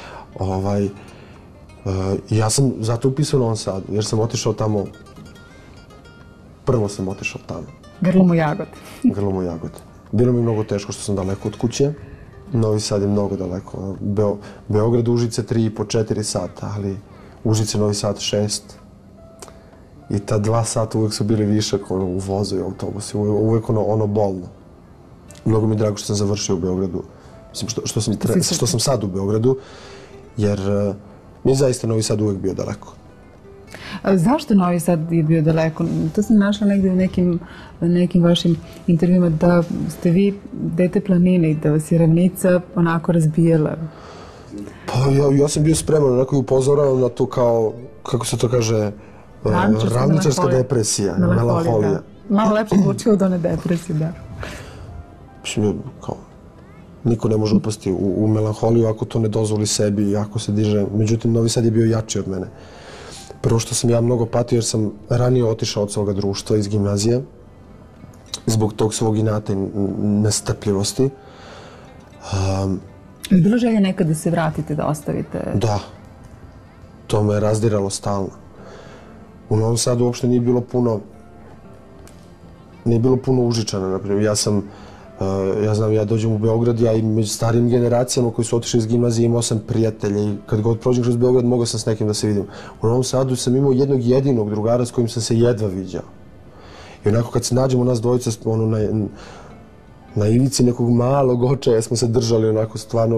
Speaker 2: Ja sam zato upisao u Novom Sadu, jer sam otišao tamo. Prvo sam otišao tamo.
Speaker 1: Grlom u Jagode.
Speaker 2: Grlom u Jagode. Bilo mi mnogo teško što sam daleko od kuće. Novi Sad je mnogo daleko. Beograd, Užice 3,5-4 sata, ali Užice, Novi Sad 6. I ta 2 sata uvek su bili višak u vozu i autobusu. Uvek ono bolno. Mnogo mi je drago što sam završio u Beogradu. Mislim, što sam sad u Beogradu, jer mi je zaista Novi Sad uvek bio daleko.
Speaker 1: Zašto Novi Sad je bio daleko? To sam našla negdje u nekim vašim intervjuima, da ste vi dete planine i da vas je ravnica onako razbijala.
Speaker 2: Pa ja sam bio spreman, onako i upozoravam na to kao, kako se to kaže, ravničarska depresija, melanholija.
Speaker 1: Malo lepše zvuči od one depresije, da.
Speaker 2: Mislim, kao, niko ne može upasti u melanholiju ako to ne dozvoli sebi i ako se diže. Međutim, Novi Sad je bio jači od mene. Prvo što sam ja mnogo patio jer sam ranije otišao od svoga društva iz gimnazije zbog tog svog inata i nestrpljivosti.
Speaker 1: Je bilo želje nekad da se vratite, da ostavite?
Speaker 2: Da. To me je razdiralo stalno. U Novom Sadu uopšte nije bilo puno nije bilo puno Užičana, naprimjer. Ja dođem u Beograd, ja i među starijim generacijama koji su otišli iz gimnazije imao sam prijatelja i kad god prođem kroz Beograd mogao sam s nekim da se vidim. U Novom Sadu sam imao jednog jedinog drugara s kojim sam se jedva viđao. I onako kad se nađemo nas dvojica, na ivici nekog malog očaja smo se držali onako stvarno.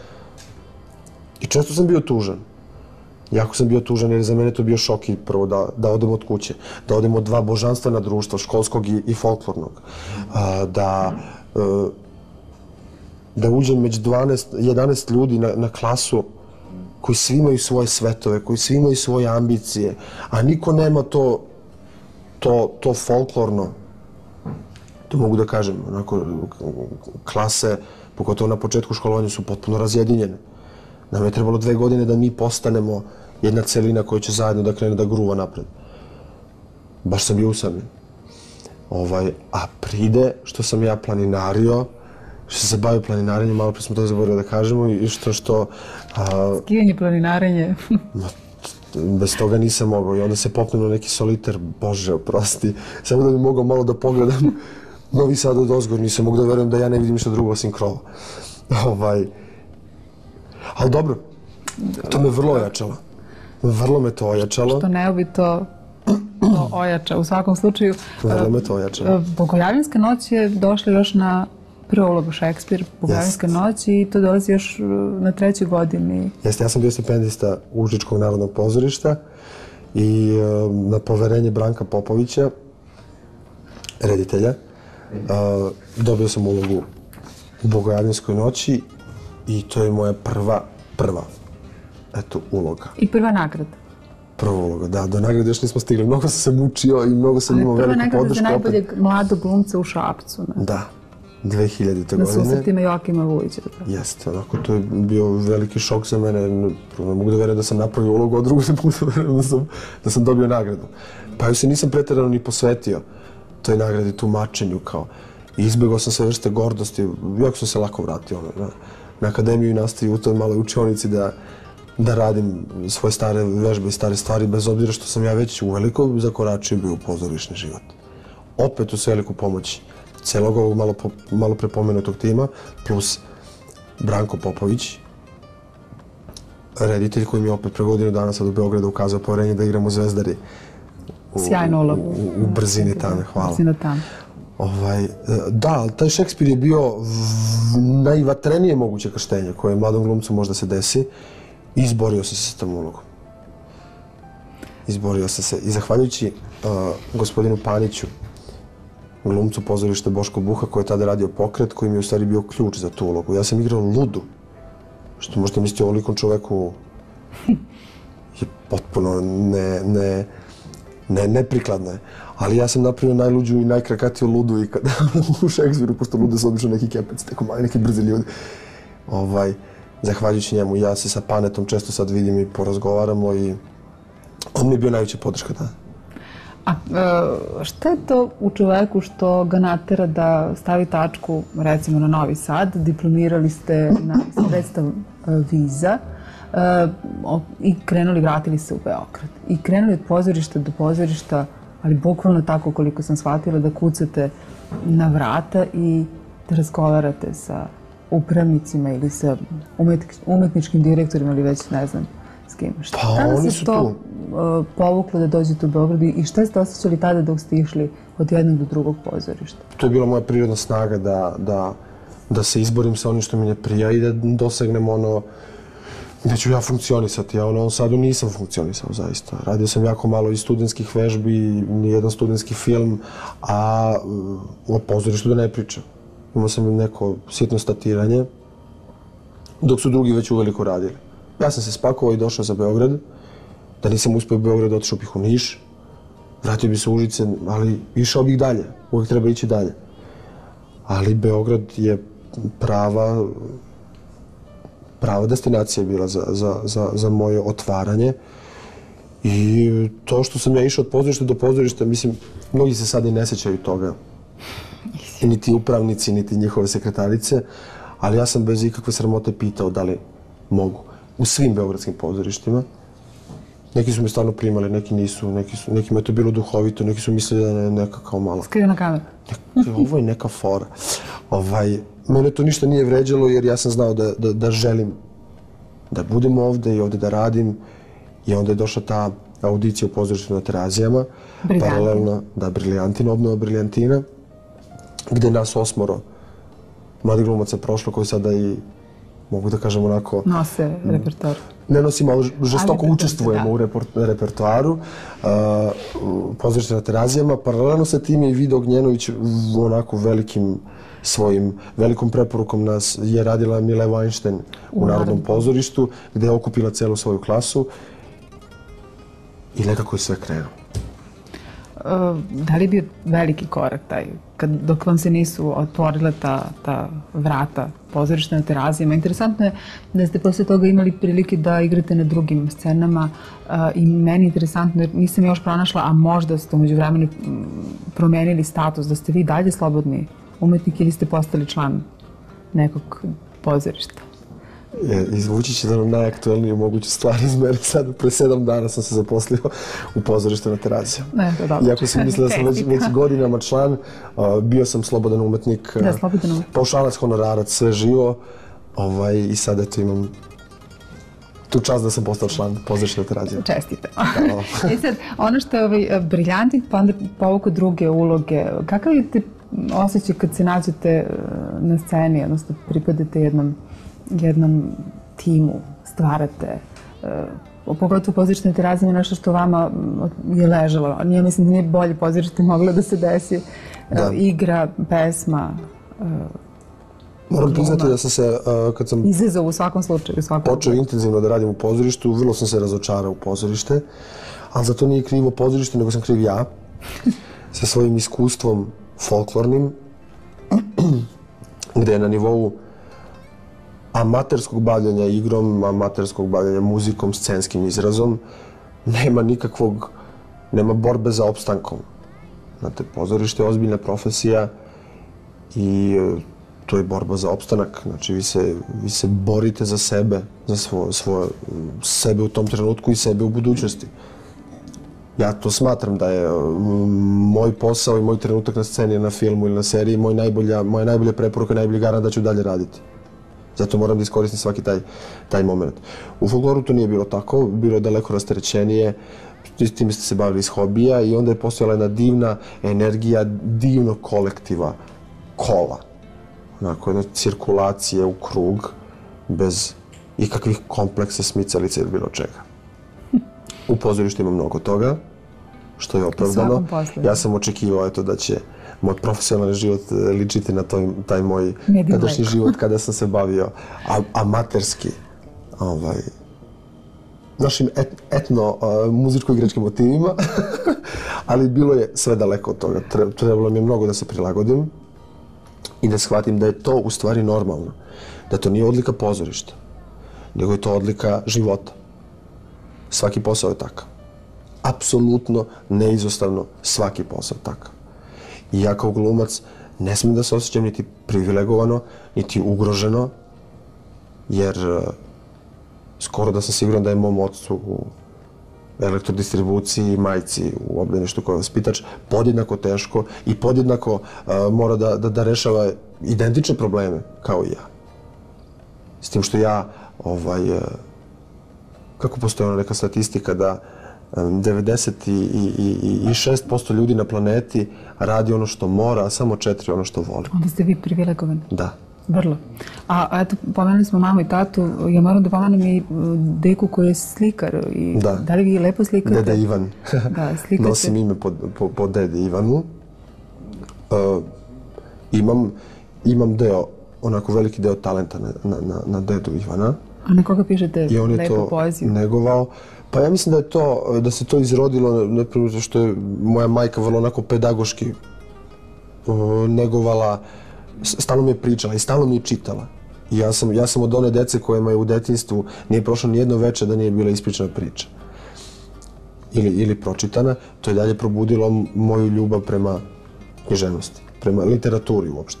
Speaker 2: I često sam bio tužan. Jako sam bio tužan jer za mene to bio šok i prvo da odem od kuće, da odem od dva božanstvena društva, školskog i folklornog, da uđem među 11 ljudi na klasu koji svi imaju svoje svetove, koji svi imaju svoje ambicije, a niko nema to folklorno, to mogu da kažem, onako, klase, pogotovo na početku školovanja, su potpuno razjedinjene. Nam je trebalo 2 godine da mi postanemo jedna celina koja će zajedno da krene da gruva napred. Baš sam bio usamljen. A pride što sam ja planinario, što sam se bavio planinarenjem, malo pre smo to zaboravili da kažemo, i što...
Speaker 1: Skijanje, planinarenje.
Speaker 2: Bez toga nisam mogao i onda se popnem na neki soliter, bože, oprosti, samo da bi mogao malo da pogledam Novi Sad od ozgor, nisam mogao da verujem da ja ne vidim ništa drugo osim krova. Ali dobro, to me vrlo ojačalo. Vrlo me to ojačalo.
Speaker 1: Što ne bi to ojača. U svakom slučaju,
Speaker 2: vrlo me to ojačalo.
Speaker 1: Bogojavljanska noć je došla još na prvu ulogu Šekspir, Bogojavljanska noć, i to dolazi još na 3. godini.
Speaker 2: Jeste, ja sam bio stipendista Užičkog narodnog pozorišta i na poverenje Branka Popovića, reditelja, dobio sam ulogu u Bogojavljanskoj noći i to je moja prva uloga.
Speaker 1: I prva nagrada?
Speaker 2: Prva uloga, da. Do nagrade još nismo stigli. Mnogo sam se mučio i mnogo sam imao veliku podršku.
Speaker 1: Prva nagrada za najboljeg mladog glumca u Šapcu.
Speaker 2: Da, 2000. godine.
Speaker 1: Na susretima Joakima Vujića.
Speaker 2: Jeste, onako, to je bio veliki šok za mene. Ne mogu da verujem da sam napravio ulogu, a drugo ne mogu da verujem da sam dobio nagradu. Pa još se nisam preterano ni posvetio toj nagradi, tumačenju kao. Izbjegao sam sve vrste gordosti, jako sam se lako vratio na akademiju i nastavio u toj maloj učionici da radim svoje stare vežbe i stare stvari, bez obzira što sam ja već uveliko zakoračio bio u pozorišni život. Opet uz veliku pomoć celog ovog malo prepomenutog tima, plus Branko Popović, reditelj koji mi je opet pre godinu dana sad u Beogradu ukazao poverenje da igram u Zvezdari.
Speaker 1: Sjajno ulogu.
Speaker 2: U brzini tame, hvala.
Speaker 1: Brzina tame.
Speaker 2: Da, ali taj Šekspir je bio najvatrenije moguće krštenje koje mladom glumcu možda se desi. Izborio sam se s tom ulogom. Izborio sam se. I zahvaljujući gospodinu Paniću, glumcu pozorišta Boško Buha, koji je tada radio Pokret, koji mi je u stvari bio ključ za tu ulogu. Ja sam igrao Ludu, što možete misliti o ovolikom čoveku je potpuno neprikladno je. Ali ja sam napravio najluđu i najkrakatiju Ludu ikada u Šekspiru, pošto Lude su obično neki kepec, tako mali, neki brzi ljudi. Zahvaljujući njemu, ja se sa Panetom često sad vidim i porazgovaramo i on mi je bio najveća podrška, da.
Speaker 1: A šta je to u čoveku što ga natera da stavi tačku, recimo, na Novi Sad? Diplomirali ste na sredstav viza i vratili se u Beograd. I krenuli od pozorišta do pozorišta, ali bukvalno tako koliko sam shvatila, da kucate na vrata i da razgovarate sa upravnicima ili sa umetničkim direktorima ili već ne znam s kim.
Speaker 2: Pa oni su tu.
Speaker 1: Povuklo da dođete u Beograd i šta ste osjećali tada dok ste išli od jednog do drugog pozorišta?
Speaker 2: To je bila moja prirodna snaga da se izborim sa onim što mi ne prija i da dosegnem ono gde ću ja funkcionisati. Ja u Novom Sadu nisam funkcionisao, zaista. Radio sam jako malo i studentskih vežbi, nijedan studentski film, a o pozorištu da ne pričam. Imao sam neko sitno statiranje, dok su drugi već uveliko radili. Ja sam se spakovao i došao za Beograd. Da nisam uspio u Beograd, otišao bih u Niš, vratio bih se u Užice, ali išao bih dalje. Uvijek treba ići dalje. Ali Beograd je prava destinacija bila za moje otvaranje. I to što sam ja išao od pozorišta do pozorišta, mislim, mnogi se sad i ne sećaju toga. Niti upravnici, niti njihove sekretarice, ali ja sam bez ikakve sramote pitao da li mogu. U svim beogradskim pozorištima. Neki su me stvarno primali, neki nisu, nekima je to bilo duhovito, neki su mislili da je neka kao malo.
Speaker 1: Skrivena kamera.
Speaker 2: Ovo je neka fora. Mene to ništa nije vređalo jer ja sam znao da želim da budem ovde i ovde da radim. I onda je došla ta audicija u pozorištu na Terazijama. Paralelno, da, Briljantina, obnova Briljantina, gde nas 8 mladih glumaca prošlo koji sada i, mogu da kažem onako...
Speaker 1: Nose repertoar.
Speaker 2: Ne nosimo, ali žestoko učestvujemo u repertoaru. Pozorište na Terazijama. Paralelno sa tim je Vida Ognjenović onako velikom preporukom nas je radila Mile Weinstein u Narodnom pozorištu, gde je okupila celu svoju klasu i nekako je sve krenuo.
Speaker 1: Da li je bio veliki korak taj, dok vam se nisu otvorile ta vrata pozorišta na Terazijama? Interesantno je da ste posle toga imali prilike da igrate na drugim scenama i meni je interesantno jer nisam još pronašla, a možda ste umeđu vremenu promenili status, da ste vi dalje slobodni umetnik ili ste postali član nekog pozorišta?
Speaker 2: Izvući će da nam najaktualniju moguću stvar iz mene. Sad, pre 7 dana sam se zaposlio u pozorištu na Terazijama. Iako sam mislila da sam već godinama član, bio sam slobodan umetnik, paušalac, honorarac, sve živo i sad eto imam tu čast da sam postao član pozorišta na Terazijama.
Speaker 1: Čestite. I sad, ono što je Briljantin, pa onda povuku druge uloge, kakav je te osjećaj kad se nađete na sceni, odnosno pripadate jednom timu, stvarate, pogotovo pozorište na Terazijama je nešto što vama je ležalo. Ja mislim da nije bolje pozorište moglo da se desi. Igra, pesma,
Speaker 2: moram priznati da sam se, kad sam
Speaker 1: izazov u svakom slučaju.
Speaker 2: Počeo intenzivno da radim u pozorištu, vrlo sam se razočarao u pozorište, ali za to nije krivo pozorište, nego sam kriv ja, sa svojim iskustvom folklornim, gde je na nivou amaterskog bavljanja igrom, amaterskog bavljanja muzikom, scenskim izrazom, nema borbe za opstankom. Znate, pozorište je ozbiljna profesija i to je borba za opstanak. Znači, vi se borite za sebe, za sebe u tom trenutku i sebe u budućnosti. Ja to smatram da je moj posao i moj trenutak na sceni, na filmu ili na seriji, moja najbolja preporuka, najbolji garant da ću dalje raditi. Zato moram da iskoristim svaki taj moment. U folkloru to nije bilo tako, bilo je daleko rasterećenije, s tim ste se bavili iz hobija i onda je postojala jedna divna energija, divnog kolektiva, kola. Onako, jedna cirkulacije u krug, bez ikakvih kompleksa, smicalica ili bilo čega. U pozorištu ima mnogo toga, što je opravdano. Ja sam očekivao da će moj profesionalni život ličiti na taj moj tadašnji život kada sam se bavio amaterski našim etno-muzičko-igračkim motivima, ali bilo je sve daleko od toga. Trebalo mi je mnogo da se prilagodim i da shvatim da je to u stvari normalno. Da to nije odlika pozorišta, nego je to odlika života. Svaki posao je takav. Apsolutno, neizostavno, svaki posao je takav. I ja kao glumac ne smijem da se osjećam niti privilegovano, niti ugroženo, jer skoro da sam siguran da je mom ocu u elektrodistribuciji i majci u obdaništu koja je vaspitač podjednako teško i podjednako mora da rešava identične probleme kao i ja. S tim što ja, kako postoji ona neka statistika da 96% ljudi na planeti radi ono što mora, a samo 4% ono što voli.
Speaker 1: Onda ste vi privilegovani.
Speaker 2: Da.
Speaker 1: Vrlo. A eto, pomenuli smo mamu i tatu, ja moram da pomenem i deku koji je slikar. Da li vi lepo slikate?
Speaker 2: Deda Ivan.
Speaker 1: Da, slikate.
Speaker 2: Nosim ime po dede Ivanu. Imam onako veliki deo talenta na dedu Ivana.
Speaker 1: A na koga pišete lepu poeziju?
Speaker 2: I on je to negovao. Pa ja mislim da se to izrodilo, neprvo što je moja majka vrlo onako pedagoški negovala, stalno mi je pričala i stalno mi je čitala. I ja sam od one dece kojima je u detinjstvu nije prošlo nijedno veče da nije bila ispričana priča. Ili pročitana. To je dalje probudilo moju ljubav prema književnosti, prema literaturi uopšte.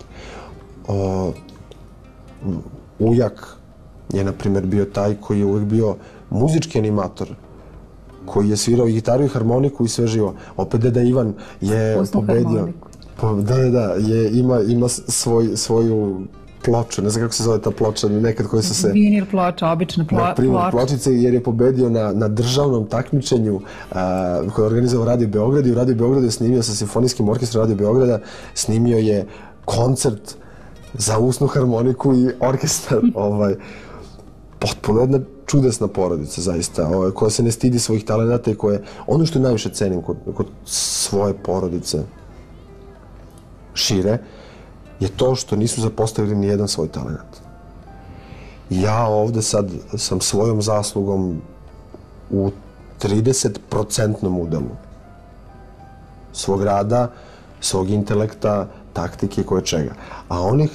Speaker 2: Ujak je, na primjer, bio taj koji je uvijek bio muzički animator koji je svirao i gitaru i harmoniku i sve živo. Opet Deda Ivan je pobedio. Da, ima svoju ploču, ne znam kako se zove ta ploča, nekad koji su se...
Speaker 1: Vinil ploča, obična ploča.
Speaker 2: Pločice, jer je pobedio na državnom takmičenju koje je organizovao Radio Beograd i u Radio Beogradu je snimio sa Simfonijskim orkestrom Radio Beograda, snimio je koncert za usnu harmoniku i orkestar. Potpuno jedna čudesna porodica, zaista, koja se ne stidi svojih talenata i koje, ono što najviše cenim kod svoje porodice šire, je to što nisu zapostavili ni jedan svoj talent. Ja ovde sad sam svojom zaslugom u 30% udelu svog rada, svog intelekta, taktike i koje čega. A onih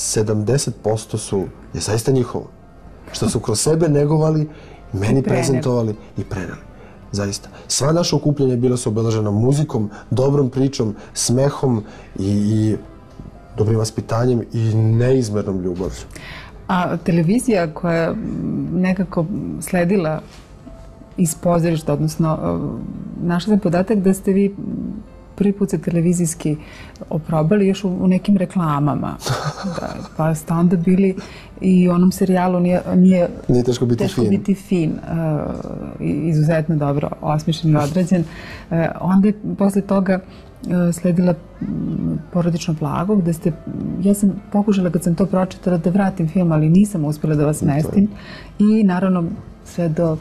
Speaker 2: 70% je zaista njihovo. Što su kroz sebe negovali, meni prezentovali i preneli. Zaista. Sva naša okupljanja bila su obeležena muzikom, dobrom pričom, smehom i dobrim vaspitanjem i neizmernom ljubavlju.
Speaker 1: A televizija koja je nekako sledila iz pozorišta, odnosno našla sam podatak da ste vi prvi put se televizijski oprobali još u nekim reklamama. Pa ste onda bili i u onom serijalu Nije
Speaker 2: teško biti
Speaker 1: fin. Izuzetno dobro osmišljen i odrađen. Onda je posle toga sledila Porodično blago, gde ste, ja sam pokušala kad sam to pročitala da vratim film, ali nisam uspjela da vas mestim. I naravno sve do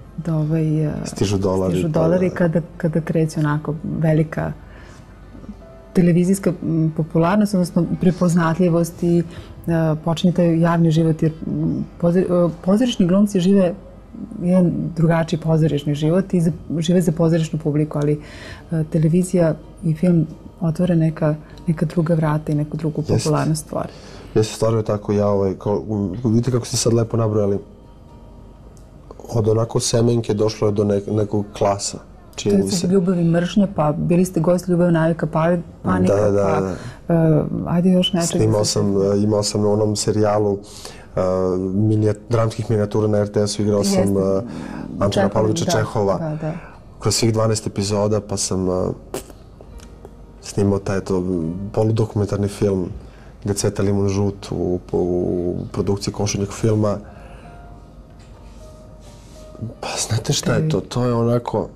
Speaker 2: stižu dolari
Speaker 1: kada kreće onako velika televizijska popularnost, odnosno prepoznatljivost i počinje taj javni život, jer pozorišni glumci žive jedan drugačiji pozorišni život i žive za pozorišnu publiku, ali televizija i film otvore neka druga vrata i neku drugu popularnost stvore.
Speaker 2: Jeste, stvarno je tako. Vidite kako ste sad lepo nabrojali. Od onako semenke došlo je do nekog klasa.
Speaker 1: To su ljubav i mržnja, pa bili ste gost Ljubav, navika, panika, pa ajde još nečeg.
Speaker 2: Imao sam na onom serijalu dramskih minijatura na RTS-u, igrao sam Antona Pavlovića Čehova kroz svih 12 epizoda, pa sam snimao taj poludokumentarni film Gde cveta limun žut u produkciji Košunjak filma. Pa znate šta je to? To je onako...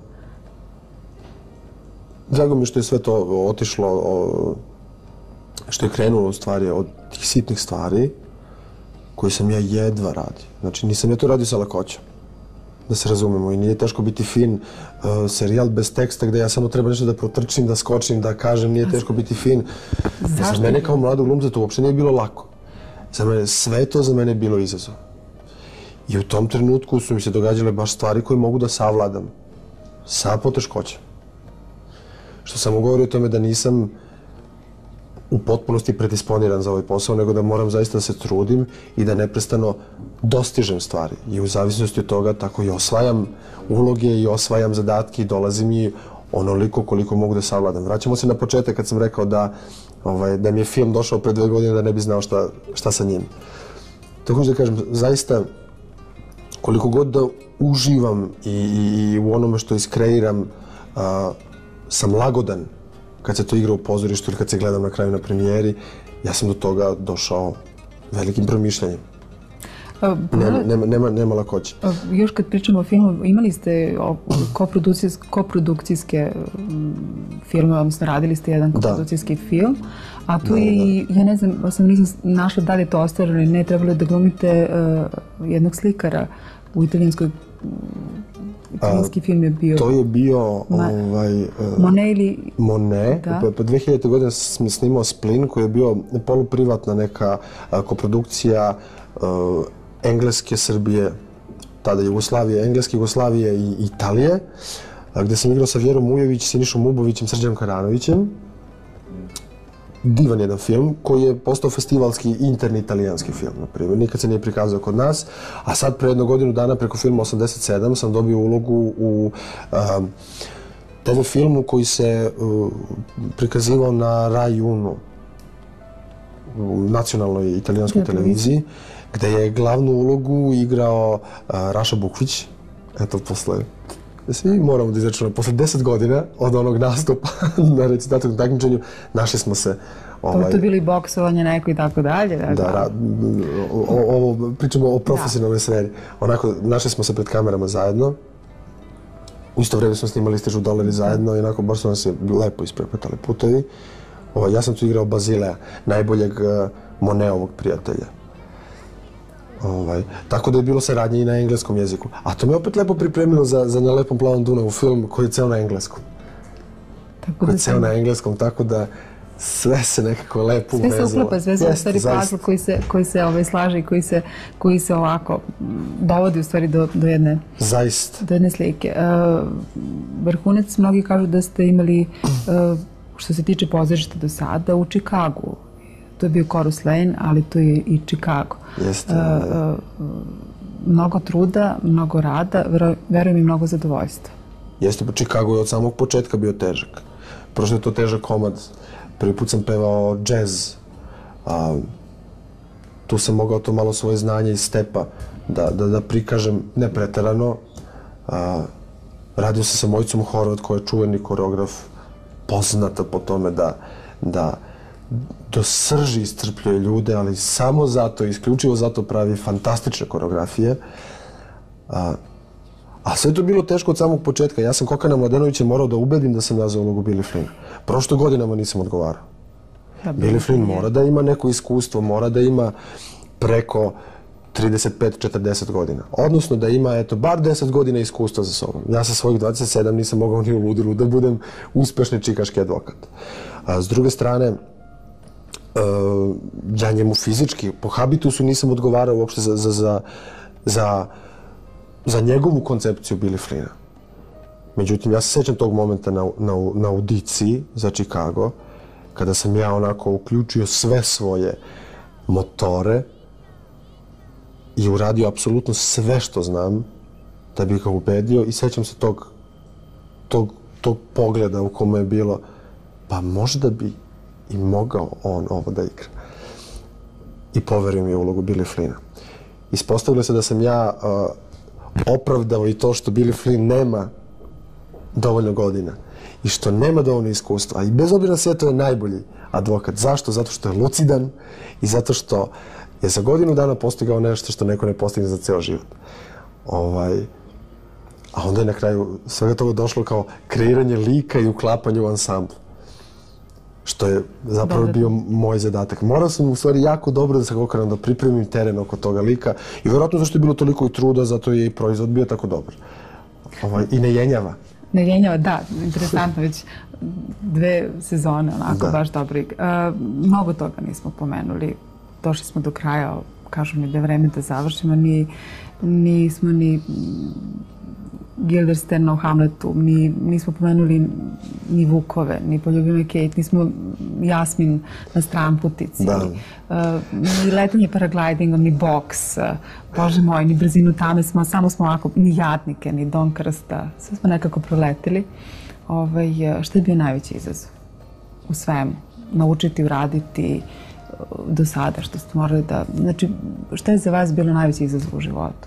Speaker 2: Drago mi što je sve to otišlo, što je krenulo u stvari od tih sitnih stvari koje sam ja jedva radio. Znači nisam ja to radio sa lakoćom, da se razumemo, i nije teško biti fin serijal bez teksta gde ja samo treba nešto da protrčim, da skočim, da kažem, nije teško biti fin. Za mene kao mladog glumca to uopšte nije bilo lako. Sve to za mene je bilo izazov. I u tom trenutku su mi se događale baš stvari koje mogu da savladam sa poteškoćem. Što sam govorio o tome da nisam u potpunosti predisponiran za ovaj posao, nego da moram zaista da se trudim i da neprestano dostižem stvari. I u zavisnosti od toga tako i osvajam uloge i osvajam zadatke i dolazi mi onoliko koliko mogu da savladam. Vraćamo se na početak kad sam rekao da mi je film došao pre 2 godine da ne bi znao šta sa njim. Tako da kažem, zaista koliko god da uživam i u onome što iskreiram, sam lagodan kad se to igra u pozorištu ili kad se gledam na kraju na premijeri, ja sam do toga došao velikim promišljanjem. Nema lakoće.
Speaker 1: Još kad pričamo o filmu, imali ste koprodukcijske filme, odnosno radili ste jedan koprodukcijski film, a tu je, ja ne znam, nisam našla da li je to ostvareno ili ne, trebalo je da glumite jednog slikara u italijanskoj. Italijanski film je bio...
Speaker 2: To je bio...
Speaker 1: Monet ili...
Speaker 2: Monet. Po 2000. godine sam snimao Splin, koji je bio poluprivatna neka koprodukcija Engleske, Srbije, tada Jugoslavije, Engleske, Jugoslavije i Italije, gde sam igrao sa Vjerom Ujović, Sinišom Ubovićem, Srđanom Karanovićem. Divan jedan film koji je postao festivalski interni italijanski film, na primjer. Nikad se nije prikazao kod nas, a sad pre 1 godinu dana preko filma 87 sam dobio ulogu u TV filmu koji se prikazivao na Rai Uno, u nacionalnoj italijanskoj televiziji, gde je glavnu ulogu igrao Raša Bukvić, eto posle svi moramo da izračunamo. Posle 10 godina od onog nastupa na recitativnom takmičenju, našli smo se...
Speaker 1: To je bilo i boksovanje neko i tako dalje.
Speaker 2: Da, pričamo o profesionalnoj sferi. Onako, našli smo se pred kamerama zajedno. U isto vreme smo snimali Stižu dolari zajedno i onako, baš su nam se lepo isprepletali putevi. Ja sam tu igrao Bazilea, najboljeg Moneovog prijatelja. Tako da je bilo saradnje i na engleskom jeziku. A to me opet lepo pripremilo za Na lepom plavom Dunavu film koji je ceo na engleskom. Koji je ceo na engleskom, tako da sve se nekako lepo uvezalo.
Speaker 1: Sve se uklapa, sve se u stvari puzzle koji se slaže i koji se ovako dovodi u stvari do jedne slike. Vrhunac, mnogi kažu da ste imali, što se tiče pozorišta do sada, u Čikagu. To je bio Chorus Lane, ali to je i Chicago.
Speaker 2: Jeste.
Speaker 1: Mnogo truda, mnogo rada, verujem i mnogo zadovoljstva.
Speaker 2: Jeste, pa Chicago je od samog početka bio težak. Prošlo je to težak komad. Prvi put sam pevao džez. Tu sam mogao to malo svoje znanje iz stepa da prikažem ne preterano. Radio sam sa Mojicom Horvat, koja je čuveni koreograf, poznata po tome da do srži iscrpljuje ljude, ali samo zato, isključivo zato pravi fantastične koreografije. A sve to je bilo teško od samog početka. Ja sam Kokana Mladenovića morao da ubedim da sam ja za ulogu Billy Flynna. Prošle godinama nisam odgovarao. Billy Flynn mora da ima neko iskustvo, mora da ima preko 35-40 godina. Odnosno da ima, eto, bar 10 godina iskustva za sobom. Ja sa svojih 27 nisam mogao ni u ludilu da budem uspešni čikaški advokat. S druge strane, ja njemu fizički, po habitusu nisam odgovarao uopšte za njegovu koncepciju Billy Flynna. Međutim, ja se sećam tog momenta na audiciji za Chicago, kada sam ja onako uključio sve svoje motore i uradio apsolutno sve što znam da bih ga ubedio i sećam se tog pogleda u kome je bilo pa možda bi i mogao on ovo da igra. I poverio mi je ulogu Billy Flynna. Ispostavilo se da sam ja opravdao i to što Billy Flynn nema dovoljno godina i što nema dovoljno iskustva. I bez obzira na sve to je najbolji advokat. Zašto? Zato što je lucidan i zato što je za godinu dana postigao nešto što neko ne postigne za ceo život. A onda je na kraju svega toga došlo kao kreiranje lika i uklapanje u ansambl. Što je zapravo bio moj zadatak. Morao sam u stvari jako dobro da se Kokanom da pripremim teren oko toga lika i verovatno zašto je bilo toliko i truda, zato je i proizvod bio tako dobar. I ne jenjava.
Speaker 1: Ne jenjava, da, interesantno, već 2 sezone, onako, baš dobro. Mnogo toga nismo pomenuli. Došli smo do kraja, kažu mi da je vreme da završimo. Nismo ni Guildensterna u Hamletu, nismo pomenuli ni Vukove, ni Poljubi me Kate, nismo Jasmin na Stramputici, ni letenje paraglidingom, ni boks, Bože moj, ni brzinu tame, samo smo ovako, ni Jadnike, ni Don Krsta, sve smo nekako proletili. Šta je bio najveći izazov u svemu? Naučiti, uraditi do sada, što ste morali da... Znači, šta je za vas bilo najveći izazov u životu?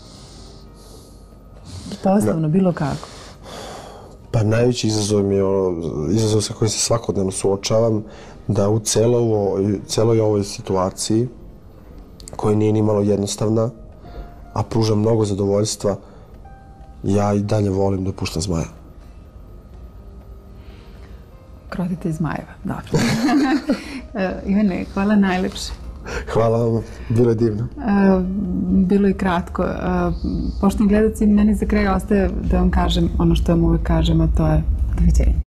Speaker 1: Poslovno, bilo kako?
Speaker 2: Pa najveći izazov mi je izazov sa kojim se svakodnevno suočavam, da u celoj ovoj situaciji, koja nije ni malo jednostavna, a pruža mnogo zadovoljstva, ja i dalje volim da puštam zmaja.
Speaker 1: Krotite zmajeva, dobro. Ivane, hvala najlepše.
Speaker 2: Hvala vam, bilo je divno.
Speaker 1: Bilo je kratko. Poštovani gledalci, meni za kraj ostaje da vam kažem ono što vam uvek kažem, a to je doviđenje.